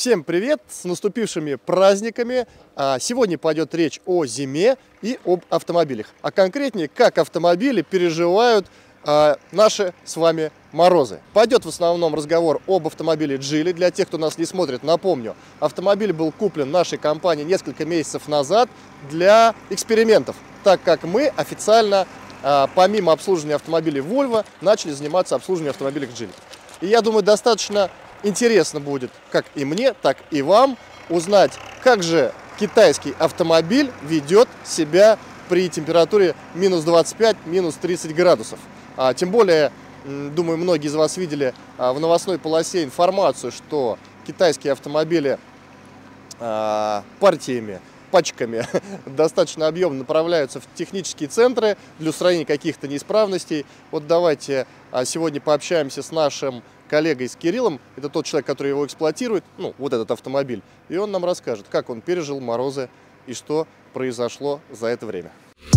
Всем привет! С наступившими праздниками! Сегодня пойдет речь о зиме и об автомобилях. А конкретнее, как автомобили переживают наши с вами морозы. Пойдет в основном разговор об автомобиле Geely. Для тех, кто нас не смотрит, напомню, автомобиль был куплен нашей компанией несколько месяцев назад для экспериментов, так как мы официально, помимо обслуживания автомобилей Volvo, начали заниматься обслуживанием автомобилей Geely. И я думаю, достаточно интересно будет как и мне, так и вам узнать, как же китайский автомобиль ведет себя при температуре минус 25, минус 30 градусов. Тем более, думаю, многие из вас видели в новостной полосе информацию, что китайские автомобили партиями, пачками достаточно объемно направляются в технические центры для устранения каких-то неисправностей. Вот давайте сегодня пообщаемся с нашим коллегой, с Кириллом. Это тот человек, который его эксплуатирует, ну, вот этот автомобиль. И он нам расскажет, как он пережил морозы и что произошло за это время.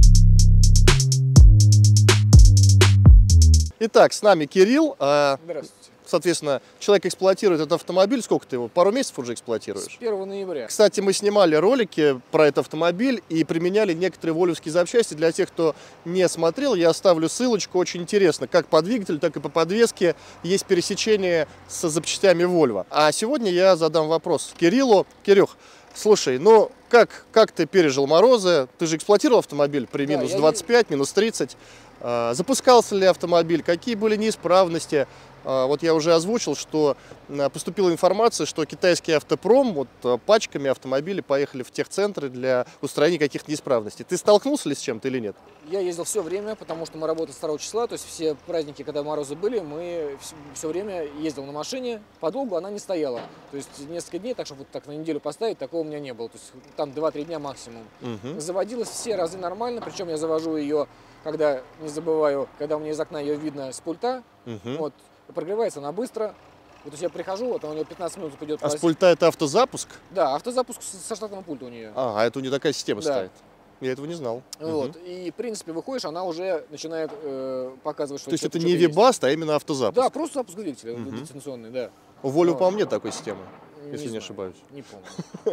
Итак, с нами Кирилл. Здравствуйте. Соответственно, человек эксплуатирует этот автомобиль. Сколько ты его? Пару месяцев уже эксплуатируешь? С 1 ноября. Кстати, мы снимали ролики про этот автомобиль и применяли некоторые волвовские запчасти. Для тех, кто не смотрел, я оставлю ссылочку. Очень интересно, как по двигателю, так и по подвеске есть пересечение с запчастями Volvo. А сегодня я задам вопрос Кириллу. Кирюх, слушай, ну как ты пережил морозы? Ты же эксплуатировал автомобиль при минус 25, минус 30. Запускался ли автомобиль? Какие были неисправности? Вот я уже озвучил, что поступила информация, что китайский автопром вот пачками автомобилей поехали в техцентры для устранения каких-то неисправностей. Ты столкнулся ли с чем-то или нет? Я ездил все время, потому что мы работали с 2 числа, то есть все праздники, когда морозы были, мы все время ездил на машине, подолгу она не стояла. То есть несколько дней, так чтобы вот так на неделю поставить, такого у меня не было. То есть там 2-3 дня максимум. Заводилась все разы нормально, причем я завожу ее, когда, не забываю, когда у меня из окна ее видно с пульта. Вот. Прогревается она быстро. Вот я прихожу, вот у нее 15 минут идет. А с пульта это автозапуск? Да, автозапуск со штатного пульта у нее. А это у нее такая система стоит. Я этого не знал. Вот. И, в принципе, выходишь, она уже начинает показывать, что... То есть это не вибаст, а именно автозапуск? Да, просто запуск двигателя дистанционный, да. У Volvo, по-моему, нет такой системы, если не ошибаюсь. Не помню.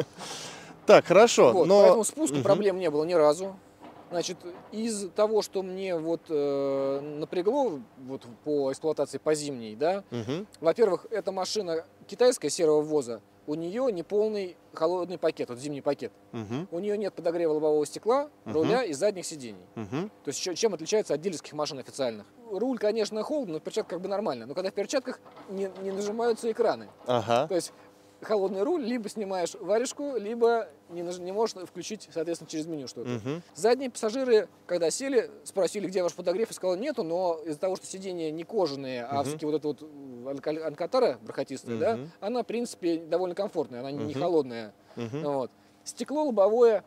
Так, хорошо. Вот, поэтому спуска проблем не было ни разу. Значит, из того, что мне вот напрягло вот по эксплуатации по зимней, да, во-первых, эта машина китайская серого ввоза, у нее не полный холодный пакет, вот зимний пакет. У нее нет подогрева лобового стекла, руля и задних сидений. То есть чем отличается от дилерских машин официальных? Руль, конечно, холодно, но в перчатках как бы нормально. Но когда в перчатках не нажимаются экраны. То есть холодный руль, либо снимаешь варежку, либо не можешь включить, соответственно, через меню что-то. Задние пассажиры, когда сели, спросили, где ваш подогрев, и сказал нету, но из-за того, что сиденья не кожаные, а все-таки вот эта вот алькантара бархатистая, да, она, в принципе, довольно комфортная, она не холодная. Вот. Стекло лобовое,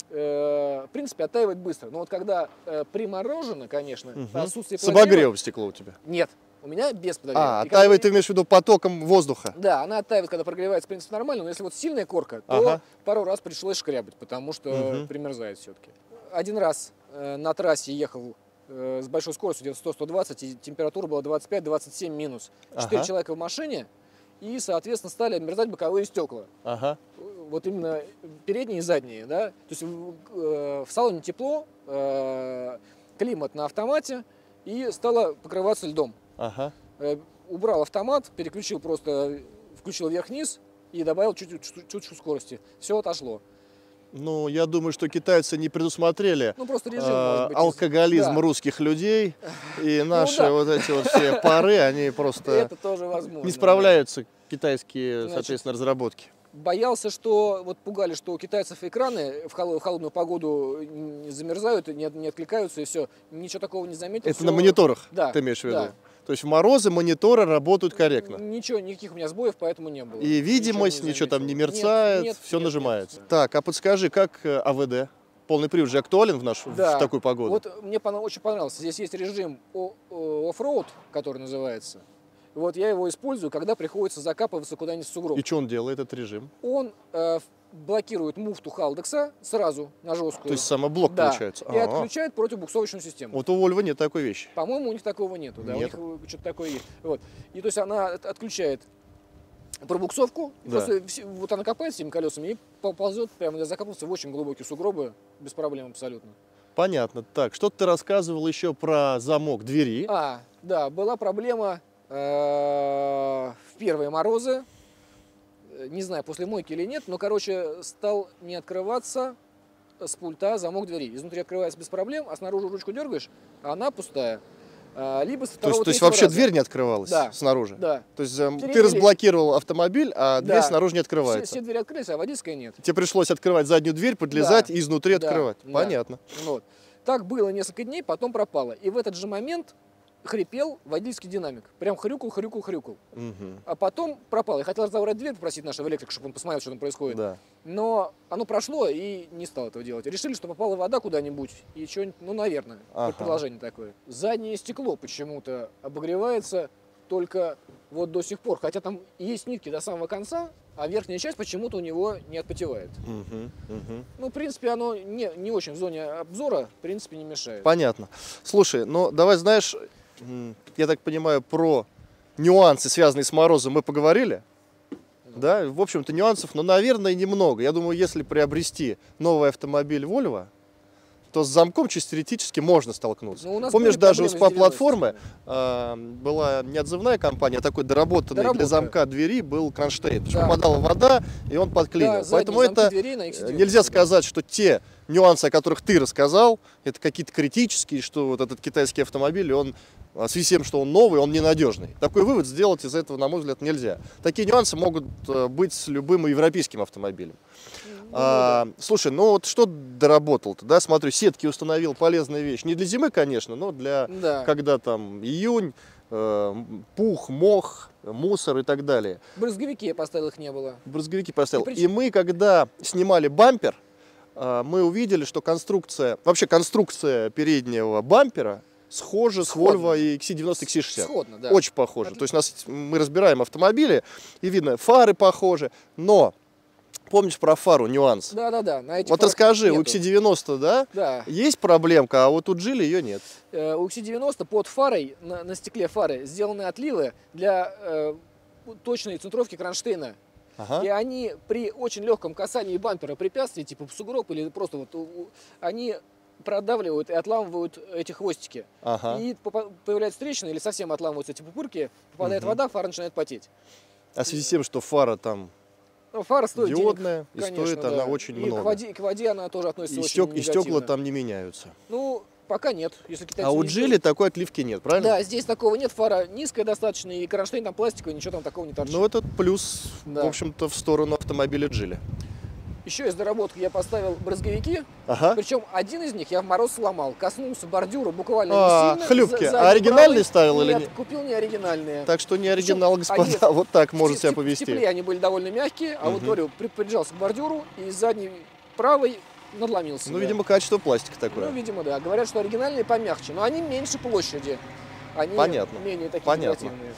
в принципе, оттаивает быстро. Но вот когда приморожено, конечно, отсутствие с обогревом стекло у тебя? Нет. У меня без подогрева. Оттаивает, ты имеешь в виду потоком воздуха? Да, она оттаивает, когда прогревается, в принципе, нормально, но если вот сильная корка, то пару раз пришлось шкрябать, потому что примерзает все-таки. Один раз на трассе ехал с большой скоростью, где-то 100-120, и температура была 25-27 минус. 4 человека в машине, и, соответственно, стали обмерзать боковые стекла. Вот именно передние и задние, да. То есть в салоне тепло, климат на автомате, и стало покрываться льдом. Убрал автомат, переключил просто, включил вверх-вниз и добавил чуть-чуть скорости. Все отошло. Ну, я думаю, что китайцы не предусмотрели просто режим, может быть, алкоголизм русских людей. И наши вот эти вот все пары, они просто это тоже возможно, не справляются, китайские, соответственно, разработки. Боялся, что, вот пугали, что у китайцев экраны в холодную погоду замерзают, не откликаются, и все. Ничего такого не заметил. Это на мониторах, да, ты имеешь в виду? Да. То есть в морозы мониторы работают корректно? Ничего, никаких у меня сбоев, поэтому не было. И видимость, ничего там не мерцает, все нажимается. Нет. Так, а подскажи, как АВД? Полный привод же актуален в такую погоду? Вот мне очень понравился. Здесь есть режим оффроуд, который называется. Вот я его использую, когда приходится закапываться куда-нибудь в сугроб. И что он делает, этот режим? Он блокирует муфту Халдекса сразу на жесткую. То есть самоблок получается? И отключает противобуксовочную систему. Вот у Volvo нет такой вещи. По-моему, у них такого нету. Да, у них что-то такое есть. Вот. И то есть она отключает пробуксовку, Да. просто вот она копает всеми колесами и поползет, прямо я закопался в очень глубокие сугробы, без проблем абсолютно. Понятно. Так, что ты рассказывал еще про замок двери? Да, была проблема в первые морозы, не знаю, после мойки или нет, но, короче, стал не открываться с пульта замок двери. Изнутри открывается без проблем, а снаружи ручку дергаешь, а она пустая. Либо с второго, То есть третьего вообще раза. дверь не открывалась Да. снаружи? Да. То есть Передние ты разблокировал автомобиль, а дверь Да. снаружи не открывается? Все двери открылись, а водительская нет. Тебе пришлось открывать заднюю дверь, подлезать Да. и изнутри Да. открывать? Да. Понятно. Вот. Так было несколько дней, потом пропало. И в этот же момент хрипел водительский динамик. Прям хрюкал. Мгм. А потом пропал. Я хотел разобрать дверь, попросить нашего электрика, чтобы он посмотрел, что там происходит. Да. Но оно прошло и не стал этого делать. Решили, что попала вода куда-нибудь и что-нибудь, ну, наверное, Ага. предположение такое. Заднее стекло почему-то обогревается только вот до сих пор. Хотя там есть нитки до самого конца, а верхняя часть почему-то у него не отпотевает. Мгм. Мгм. Ну, в принципе, оно не очень в зоне обзора, в принципе, не мешает. Понятно. Слушай, ну давай, знаешь, я так понимаю, про нюансы, связанные с морозом, мы поговорили. Да, в общем-то, нюансов, но, наверное, немного. Я думаю, если приобрести новый автомобиль Volvo, то с замком чисто теоретически можно столкнуться. Ну, у нас Помнишь, были даже у проблемы с СПА-платформы 90-ми. была не отзывная компания, а такой доработанный для Доработка. замка двери был кронштейн. Потому что Да. попадала вода, и он подклинил. Да, задние Поэтому замки это дверей на X90. нельзя сказать, что те нюансы, о которых ты рассказал, это какие-то критические, что вот этот китайский автомобиль, он в связи с тем, что он новый, он ненадежный. Такой вывод сделать из этого, на мой взгляд, нельзя. Такие нюансы могут быть с любым европейским автомобилем. Слушай, ну вот что доработал-то, да? Смотрю, сетки установил, полезная вещь. Не для зимы, конечно, но для, Да. когда там июнь, пух, мох, мусор и так далее. Брызговики я поставил, их не было. Брызговики поставил. И И мы, когда снимали бампер, мы увидели, что конструкция переднего бампера схожа с Сходна. Volvo и XC90, XC60. Сходно, да. Очень похоже. То есть мы разбираем автомобили, и видно, фары похожи, но помнишь про фару нюанс? Да. На этих Вот фарах расскажи, у нету. XC90, да, Да. есть проблемка, а вот у Geely ее нет. У XC90 под фарой, на стекле фары, сделаны отливы для точной центровки кронштейна. Ага. И они при очень легком касании бампера препятствий, типа сугроб или просто вот, они продавливают и отламывают эти хвостики. Ага. И появляется трещина или совсем отламываются эти пупырки, попадает вода, фара начинает потеть. А в связи с тем, что фара там Ну, фара стоит диодная, денег, и стоит конечно, она да. очень И много. к воде она тоже относится И, очень и стекла негативно. там не меняются. Ну, пока нет. Если китайцы А у не Geely сделают. такой отливки нет, правильно? Да, здесь такого нет, фара низкая достаточно, и кронштейн там пластиковый, ничего там такого не торчит. Ну, это плюс, Да. в общем-то, в сторону автомобиля Geely. Еще из доработки я поставил брызговики, Ага. причем один из них я в мороз сломал, коснулся бордюра буквально не сильно. Хлюпки. Сзади А оригинальный правый. ставил или Нет, нет? купил не оригинальные. Так что не оригинал, Причем господа, они вот так может В себя тепле повести. они были довольно мягкие, а вот говорю, прижался к бордюру, и задний правый надломился. Ну, да. видимо, качество пластика такое. Ну, видимо, да. Говорят, что оригинальные помягче, но они меньше площади. Они Понятно. менее такие Понятно. декоративные.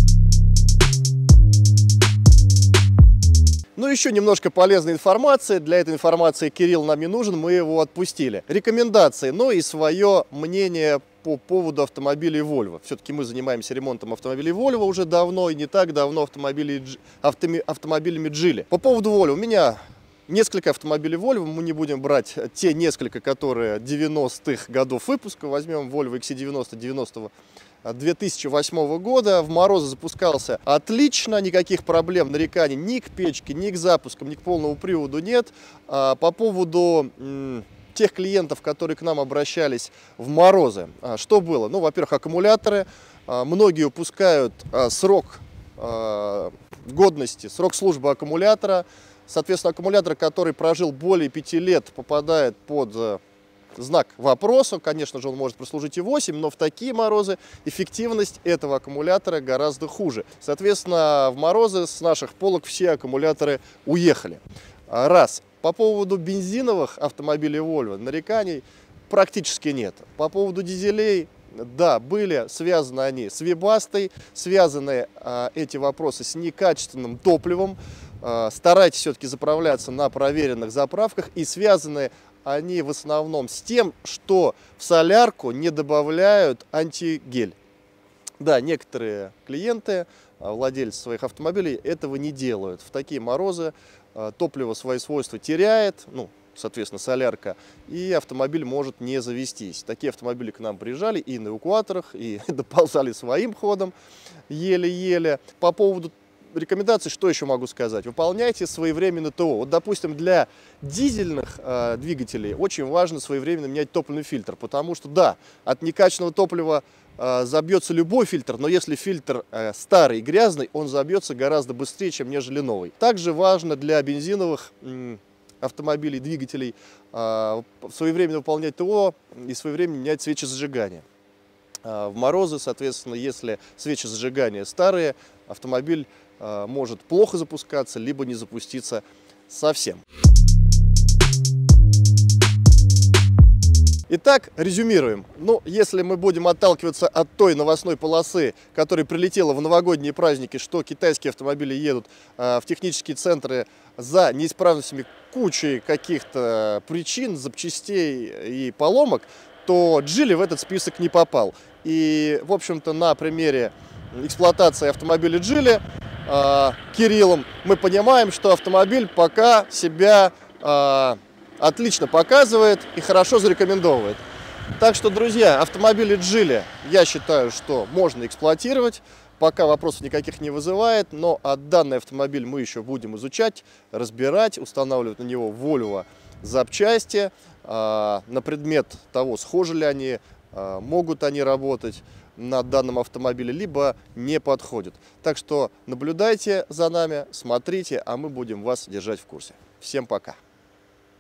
Ну, еще немножко полезной информации. Для этой информации Кирилл нам не нужен, мы его отпустили. Рекомендации, но и свое мнение по поводу автомобилей Volvo. Все-таки мы занимаемся ремонтом автомобилей Volvo уже давно, и не так давно автомобилями Geely. По поводу Volvo, у меня несколько автомобилей Volvo, мы не будем брать те несколько, которые 90-х годов выпуска. Возьмем Volvo XC90 2008 года. В морозы запускался отлично, никаких проблем, нареканий ни к печке, ни к запускам, ни к полному приводу нет. По поводу тех клиентов, которые к нам обращались в морозы, что было? Ну, во-первых, аккумуляторы. Многие упускают срок годности, срок службы аккумулятора. Соответственно, аккумулятор, который прожил более 5 лет, попадает под знак вопроса. Конечно же, он может прослужить и 8, но в такие морозы эффективность этого аккумулятора гораздо хуже. Соответственно, в морозы с наших полок все аккумуляторы уехали. Раз. По поводу бензиновых автомобилей Volvo нареканий практически нет. По поводу дизелей, да, были связаны они с Webasto, связаны эти вопросы с некачественным топливом. Старайтесь все-таки заправляться на проверенных заправках, и связаны они в основном с тем, что в солярку не добавляют антигель. Да, некоторые клиенты владельцы своих автомобилей этого не делают. В такие морозы топливо свои свойства теряет, ну, соответственно, солярка, и автомобиль может не завестись. Такие автомобили к нам приезжали и на эвакуаторах, и доползали своим ходом еле-еле. По поводу рекомендаций, что еще могу сказать? Выполняйте своевременно ТО. Вот, допустим, для дизельных двигателей очень важно своевременно менять топливный фильтр, потому что, да, от некачественного топлива забьется любой фильтр, но если фильтр старый и грязный, он забьется гораздо быстрее, чем нежели новый. Также важно для бензиновых автомобилей, двигателей своевременно выполнять ТО и своевременно менять свечи зажигания. В морозы, соответственно, если свечи зажигания старые, автомобиль может плохо запускаться, либо не запуститься совсем. Итак, резюмируем. Ну, если мы будем отталкиваться от той новостной полосы, которая прилетела в новогодние праздники, что китайские автомобили едут в технические центры за неисправностями кучей каких-то причин, запчастей и поломок, то Geely в этот список не попал. И, в общем-то, на примере эксплуатации автомобиля Geely Кириллом мы понимаем, что автомобиль пока себя отлично показывает и хорошо зарекомендовывает. Так что, друзья, автомобили Geely, я считаю, что можно эксплуатировать, пока вопросов никаких не вызывает, но данный автомобиль мы еще будем изучать, разбирать, устанавливать на него Volvo запчасти на предмет того, схожи ли они, могут они работать на данном автомобиле, либо не подходят. Так что наблюдайте за нами, смотрите, а мы будем вас держать в курсе. Всем пока!